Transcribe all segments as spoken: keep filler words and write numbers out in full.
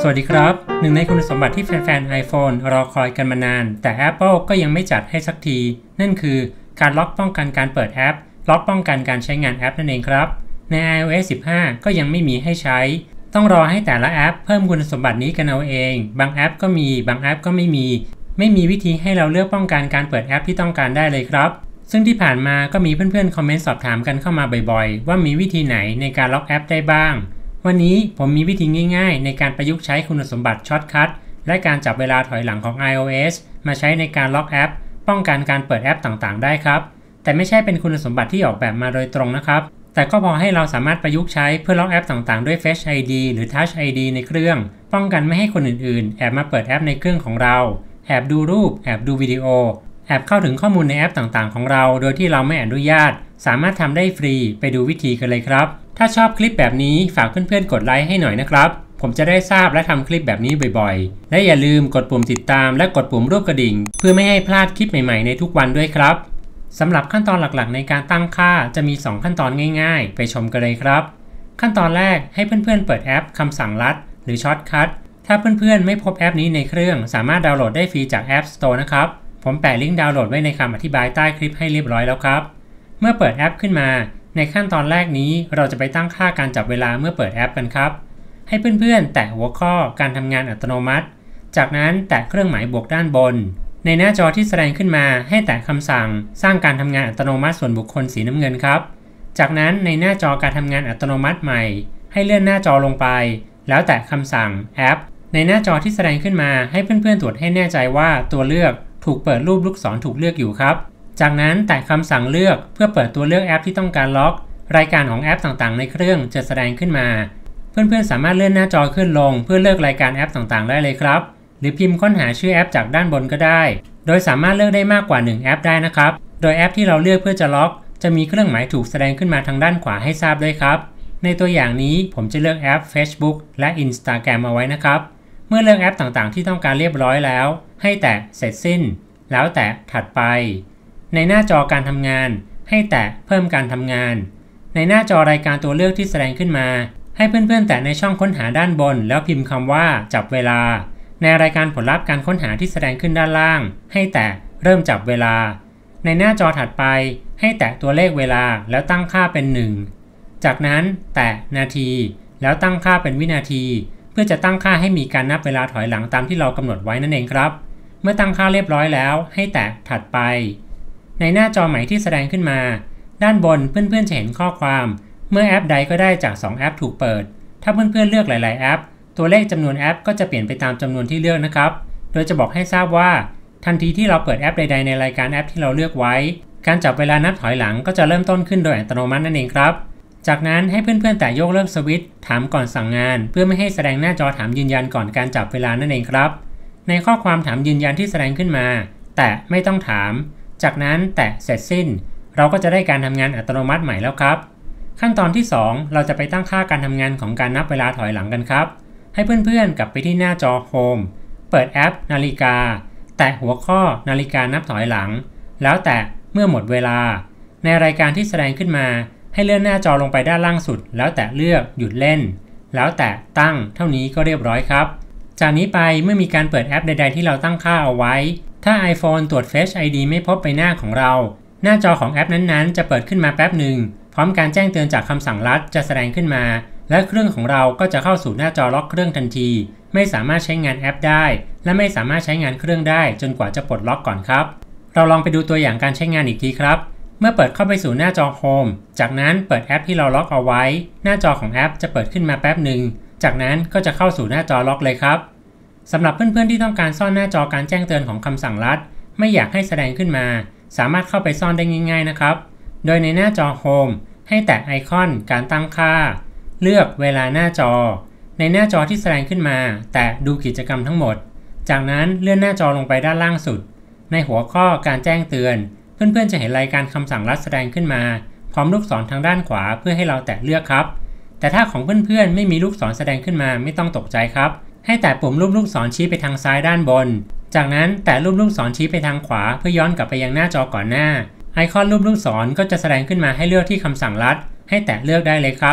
สวัสดีครับหนึ่งในคุณสมบัติที่แฟนๆ iPhone รอคอยกันมานานแต่ Apple ก็ยังไม่จัดให้สักทีนั่นคือการล็อกป้องกันการเปิดแอปล็อกป้องกันการใช้งานแอปนั่นเองครับใน ไอ โอ เอส สิบห้า ก็ยังไม่มีให้ใช้ต้องรอให้แต่ละแอปเพิ่มคุณสมบัตินี้กันเอาเองบางแอปก็มีบางแอปก็ไม่มีไม่มีวิธีให้เราเลือกป้องกันการเปิดแอปที่ต้องการได้เลยครับซึ่งที่ผ่านมาก็มีเพื่อนๆคอมเมนต์สอบถามกันเข้ามาบ่อยๆว่ามีวิธีไหนในการล็อกแอปได้บ้างวันนี้ผมมีวิธีง่ายๆในการประยุกต์ใช้คุณสมบัติช็อตคัทและการจับเวลาถอยหลังของ ไอ โอ เอส มาใช้ในการล็อกแอปป้องกันการเปิดแอปต่างๆได้ครับแต่ไม่ใช่เป็นคุณสมบัติที่ออกแบบมาโดยตรงนะครับแต่ก็พอให้เราสามารถประยุกต์ใช้เพื่อล็อกแอปต่างๆด้วย Face ไอ ดี หรือ Touch ไอ ดี ในเครื่องป้องกันไม่ให้คนอื่นๆแอบมาเปิดแอปในเครื่องของเราแอบดูรูปแอบดูวิดีโอแอบเข้าถึงข้อมูลในแอปต่างๆของเราโดยที่เราไม่อนุญาตสามารถทำได้ฟรีไปดูวิธีกันเลยครับถ้าชอบคลิปแบบนี้ฝากเพื่อนๆกดไลค์ให้หน่อยนะครับผมจะได้ทราบและทำคลิปแบบนี้บ่อยๆและอย่าลืมกดปุ่มติดตามและกดปุ่มรูปกระดิ่งเพื่อไม่ให้พลาดคลิปใหม่ๆในทุกวันด้วยครับสำหรับขั้นตอนหลักๆในการตั้งค่าจะมีสองขั้นตอนง่ายๆไปชมกันเลยครับขั้นตอนแรกให้เพื่อนๆเปิดแอปคำสั่งลัดหรือช็อตคัทถ้าเพื่อนๆไม่พบแอปนี้ในเครื่องสามารถดาวน์โหลดได้ฟรีจาก App Store นะครับผมแปะลิงก์ดาวน์โหลดไว้ในคำอธิบายใต้คลิปให้เรียบร้อยแล้วครับเมื่อเปิดแอปขึ้นมาในขั้นตอนแรกนี้เราจะไปตั้งค่าการจับเวลาเมื่อเปิดแอปกันครับให้เพื่อนๆแตะหัวข้อการทำงานอัตโนมัติจากนั้นแตะเครื่องหมายบวกด้านบนในหน้าจอที่แสดงขึ้นมาให้แตะคำสั่งสร้างการทำงานอัตโนมัติส่วนบุคคลสีน้ำเงินครับจากนั้นในหน้าจอการทำงานอัตโนมัติใหม่ให้เลื่อนหน้าจอลงไปแล้วแตะคำสั่งแอปในหน้าจอที่แสดงขึ้นมาให้เพื่อนๆตรวจให้แน่ใจว่าตัวเลือกถูกเปิดรูปลูกศรถูกเลือกอยู่ครับจากนั้นแตะคำสั่งเลือกเพื่อเปิดตัวเลือกแอปที่ต้องการล็อกรายการของแอปต่างๆในเครื่องจะแสดงขึ้นมาเพื่อนๆสามารถเลื่อนหน้าจอขึ้นลงเพื่อเลือกรายการแอปต่างๆได้เลยครับหรือพิมพ์ค้นหาชื่อแอปจากด้านบนก็ได้โดยสามารถเลือกได้มากกว่าหนึ่งแอปได้นะครับโดยแอปที่เราเลือกเพื่อจะล็อกจะมีเครื่องหมายถูกแสดงขึ้นมาทางด้านขวาให้ทราบด้วยครับในตัวอย่างนี้ผมจะเลือกแอป Facebook และ Instagram เอาไว้นะครับเมื่อเลือกแอปต่างๆที่ต้องการเรียบร้อยแล้วให้แตะเสร็จสิ้นแล้วแตะถัดไปในหน้าจอการทำงานให้แตะเพิ่มการทำงานในหน้าจอรายการตัวเลือกที่แสดงขึ้นมาให้เพื่อนๆแตะในช่องค้นหาด้านบนแล้วพิมพ์คำว่าจับเวลาในรายการผลลัพธ์การค้นหาที่แสดงขึ้นด้านล่างให้แตะเริ่มจับเวลาในหน้าจอถัดไปให้แตะตัวเลขเวลาแล้วตั้งค่าเป็นหนึ่งจากนั้นแตะนาทีแล้วตั้งค่าเป็นวินาทีเพื่อจะตั้งค่าให้มีการนับเวลาถอยหลังตามที่เรากำหนดไว้นั่นเองครับเมื่อตั้งค่าเรียบร้อยแล้วให้แตะถัดไปในหน้าจอใหม่ที่แสดงขึ้นมาด้านบนเพื่อนๆจะเห็นข้อความเมื่อแอปใดก็ได้จากสองแอปถูกเปิดถ้าเพื่อนๆเลือกหลายๆแอปตัวเลขจำนวนแอปก็จะเปลี่ยนไปตามจำนวนที่เลือกนะครับโดยจะบอกให้ทราบว่าทันทีที่เราเปิดแอปใดๆในรายการแอปที่เราเลือกไว้การจับเวลานับถอยหลังก็จะเริ่มต้นขึ้นโดยอัตโนมัตินั่นเองครับจากนั้นให้เพื่อนๆแตะยกเลิกสวิตช์ถามก่อนสั่งงานเพื่อไม่ให้แสดงหน้าจอถามยืนยันก่อนการจับเวลานั่นเองครับในข้อความถามยืนยันที่แสดงขึ้นมาแตะไม่ต้องถามจากนั้นแตะเสร็จสิ้นเราก็จะได้การทำงานอัตโนมัติใหม่แล้วครับขั้นตอนที่สองเราจะไปตั้งค่าการทำงานของการนับเวลาถอยหลังกันครับให้เพื่อนๆกลับไปที่หน้าจอ Home เปิดแอปนาฬิกาแตะหัวข้อนาฬิกานับถอยหลังแล้วแตะเมื่อหมดเวลาในรายการที่แสดงขึ้นมาให้เลื่อนหน้าจอลงไปด้านล่างสุดแล้วแตะเลือกหยุดเล่นแล้วแตะตั้งเท่านี้ก็เรียบร้อยครับจากนี้ไปเมื่อมีการเปิดแอปใดๆที่เราตั้งค่าเอาไว้ถ้า iPhone ตรวจ Face ไอ ดี ไม่พบใบหน้าของเราหน้าจอของแอปนั้นๆจะเปิดขึ้นมาแป๊บหนึ่งพร้อมการแจ้งเตือนจากคำสั่งลัดจะแสดงขึ้นมาและเครื่องของเราก็จะเข้าสู่หน้าจอล็อกเครื่องทันทีไม่สามารถใช้งานแอปได้และไม่สามารถใช้งานเครื่องได้จนกว่าจะปลดล็อกก่อนครับเราลองไปดูตัวอย่างการใช้งานอีกทีครับเมื่อเปิดเข้าไปสู่หน้าจอ Home จากนั้นเปิดแอปที่เราล็อกเอาไว้หน้าจอของแอปจะเปิดขึ้นมาแป๊บหนึ่งจากนั้นก็จะเข้าสู่หน้าจอล็อกเลยครับสำหรับเพื่อนๆที่ต้องการซ่อนหน้าจอการแจ้งเตือนของคำสั่งลัดไม่อยากให้แสดงขึ้นมาสามารถเข้าไปซ่อนได้ง่ายๆนะครับโดยในหน้าจอ Home ให้แตะไอคอนการตั้งค่าเลือกเวลาหน้าจอในหน้าจอที่แสดงขึ้นมาแตะดูกิจกรรมทั้งหมดจากนั้นเลื่อนหน้าจอลงไปด้านล่างสุดในหัวข้อการแจ้งเตือนเพื่อนๆจะเห็นรายการคำสั่งลัดแสดงขึ้นมาพร้อมลูกศรทางด้านขวาเพื่อให้เราแตะเลือกครับแต่ถ้าของเพื่อนๆไม่มีลูกศรแสดงขึ้นมาไม่ต้องตกใจครับให้แตะปุ่มรูปลูกศรชี้ไปทางซ้ายด้านบนจากนั้นแตะรูปลูกศรชี้ไปทางขวาเพื่อย้อนกลับไปยังหน้าจอก่อนหน้าไอคอนรูปลูกศรก็จะแสดงขึ้นมาให้เลือกที่คำสั่งลัดให้แตะเลือกได้เลยครับ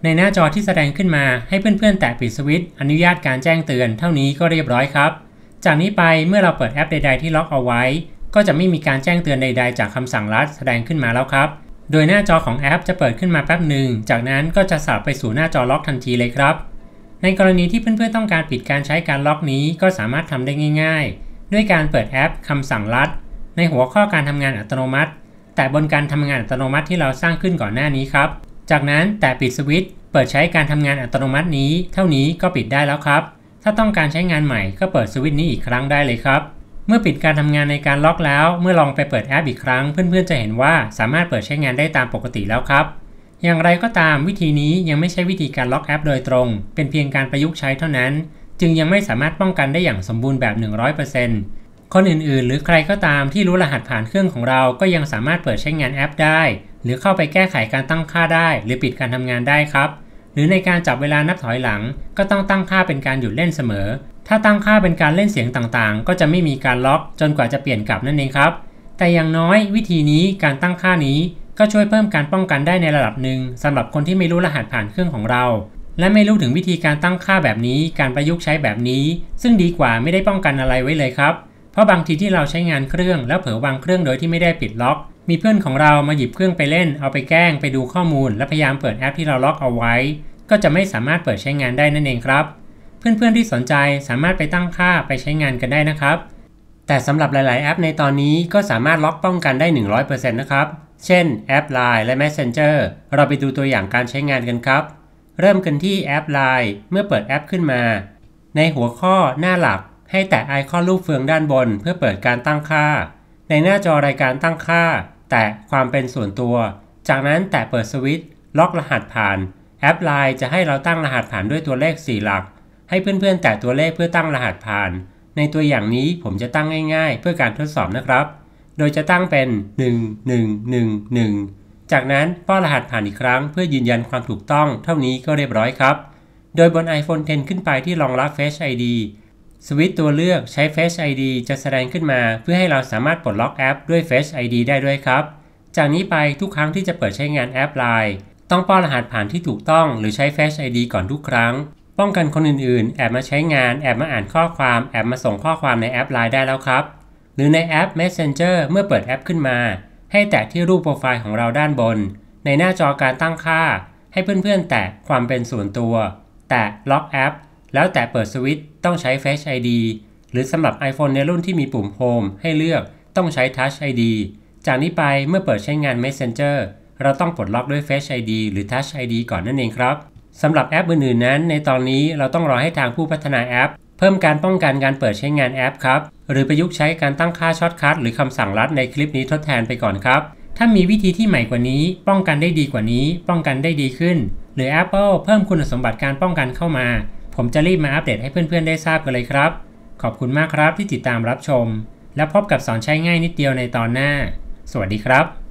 ในหน้าจอที่แสดงขึ้นมาให้เพื่อนๆแตะปิดสวิตช์อนุญาตการแจ้งเตือนเท่านี้ก็เรียบร้อยครับจากนี้ไปเมื่อเราเปิดแอปใดๆที่ล็อกเอาไว้ก็จะไม่มีการแจ้งเตือนใดๆจากคำสั่งลัดแสดงขึ้นมาแล้วครับโดยหน้าจอของแอปจะเปิดขึ้นมาแป๊บหนึ่งจากนั้นก็จะสลับไปสู่หน้าจอล็อกทันทีเลยครับในกรณีที่เพื่อนๆต้องการปิดการใช้การล็อกนี้ก็สามารถทำได้ง่ายๆด้วยการเปิดแอปคำสั่งลัดในหัวข้อการทำงานอัตโนมัติแต่บนการทำงานอัตโนมัติที่เราสร้างขึ้นก่อนหน้านี้ครับจากนั้นแตะปิดสวิตช์เปิดใช้การทำงานอัตโนมัตินี้เท่านี้ก็ปิดได้แล้วครับถ้าต้องการใช้งานใหม่ก็เปิดสวิตช์นี้อีกครั้งได้เลยครับเมื่อปิดการทำงานในการล็อกแล้วเมื่อลองไปเปิดแอปอีกครั้งเพื่อนๆจะเห็นว่าสามารถเปิดใช้งานได้ตามปกติแล้วครับอย่างไรก็ตามวิธีนี้ยังไม่ใช่วิธีการล็อกแอปโดยตรงเป็นเพียงการประยุกต์ใช้เท่านั้นจึงยังไม่สามารถป้องกันได้อย่างสมบูรณ์แบบ หนึ่งร้อยเปอร์เซ็นต์ คนอื่นๆหรือใครก็ตามที่รู้รหัสผ่านเครื่องของเราก็ยังสามารถเปิดใช้งานแอปได้หรือเข้าไปแก้ไขการตั้งค่าได้หรือปิดการทำงานได้ครับหรือในการจับเวลานับถอยหลังก็ต้องตั้งค่าเป็นการหยุดเล่นเสมอถ้าตั้งค่าเป็นการเล่นเสียงต่างๆก็จะไม่มีการล็อกจนกว่าจะเปลี่ยนกลับนั่นเองครับแต่อย่างน้อยวิธีนี้การตั้งค่านี้ก็ช่วยเพิ่มการป้องกันได้ในระดับหนึ่งสำหรับคนที่ไม่รู้รหัสผ่านเครื่องของเราและไม่รู้ถึงวิธีการตั้งค่าแบบนี้การประยุกต์ใช้แบบนี้ซึ่งดีกว่าไม่ได้ป้องกันอะไรไว้เลยครับเพราะบางทีที่เราใช้งานเครื่องแล้วเผลอวางเครื่องโดยที่ไม่ได้ปิดล็อกมีเพื่อนของเรามาหยิบเครื่องไปเล่นเอาไปแกล้งไปดูข้อมูลและพยายามเปิดแอปที่เราล็อกเอาไว้ก็จะไม่สามารถเปิดใช้งานได้นั่นเองครับเพื่อนๆที่สนใจสามารถไปตั้งค่าไปใช้งานกันได้นะครับแต่สำหรับหลายๆแอปในตอนนี้ก็สามารถล็อกป้องกันได้ หนึ่งร้อยเปอร์เซ็นต์ นะครับเช่นแอป ไลน์ และ Messenger เราไปดูตัวอย่างการใช้งานกันครับเริ่มกันที่แอป ไลน์ เมื่อเปิดแอปขึ้นมาในหัวข้อหน้าหลักให้แตะไอคอนรูปเฟืองด้านบนเพื่อเปิดการตั้งค่าในหน้าจอรายการตั้งค่าแตะความเป็นส่วนตัวจากนั้นแตะเปิดสวิตช์ล็อกรหัสผ่านแอป ไลน์ จะให้เราตั้งรหัสผ่านด้วยตัวเลขสี่หลักให้เพื่อนๆแตะตัวเลขเพื่อตั้งรหัสผ่านในตัวอย่างนี้ผมจะตั้งง่ายๆเพื่อการทดสอบนะครับโดยจะตั้งเป็นหนึ่ง หนึ่ง หนึ่ง หนึ่งจากนั้นป้อนรหัสผ่านอีกครั้งเพื่อยืนยันความถูกต้องเท่านี้ก็เรียบร้อยครับโดยบน iPhone เท็น ขึ้นไปที่รองรับ Face ไอ ดี สวิตช์ตัวเลือกใช้ Face ไอ ดี จะแสดงขึ้นมาเพื่อให้เราสามารถปลดล็อกแอปด้วย Face ไอ ดี ได้ด้วยครับจากนี้ไปทุกครั้งที่จะเปิดใช้งานแอป ไลน์ ต้องป้อนรหัสผ่านที่ถูกต้องหรือใช้ Face ไอ ดี ก่อนทุกครั้งป้องกันคนอื่นๆแอบมาใช้งานแอบมาอ่านข้อความแอบมาส่งข้อความในแอป ไลน์ ได้แล้วครับหรือในแอป Messenger เมื่อเปิดแอปขึ้นมาให้แตะที่รูปโปรไฟล์ของเราด้านบนในหน้าจอการตั้งค่าให้เพื่อนๆแตะความเป็นส่วนตัวแตะล็อกแอปแล้วแตะเปิดสวิตช์ต้องใช้ Face ไอ ดี หรือสำหรับ iPhone ในรุ่นที่มีปุ่ม Home ให้เลือกต้องใช้ Touch ไอ ดี จากนี้ไปเมื่อเปิดใช้งาน Messenger เราต้องปลดล็อกด้วย Face ไอ ดี หรือ Touch ไอ ดี ก่อนนั่นเองครับสำหรับแอปอื่นๆนั้นในตอนนี้เราต้องรอให้ทางผู้พัฒนาแอปเพิ่มการป้องกันการเปิดใช้งานแอปครับหรือประยุกต์ใช้การตั้งค่าช็อตคัทหรือคำสั่งลัดในคลิปนี้ทดแทนไปก่อนครับถ้ามีวิธีที่ใหม่กว่านี้ป้องกันได้ดีกว่านี้ป้องกันได้ดีขึ้นหรือ Apple เพิ่มคุณสมบัติการป้องกันเข้ามาผมจะรีบมาอัปเดตให้เพื่อนๆได้ทราบกันเลยครับขอบคุณมากครับที่ติดตามรับชมและพบกับสอนใช้ง่ายนิดเดียวในตอนหน้าสวัสดีครับ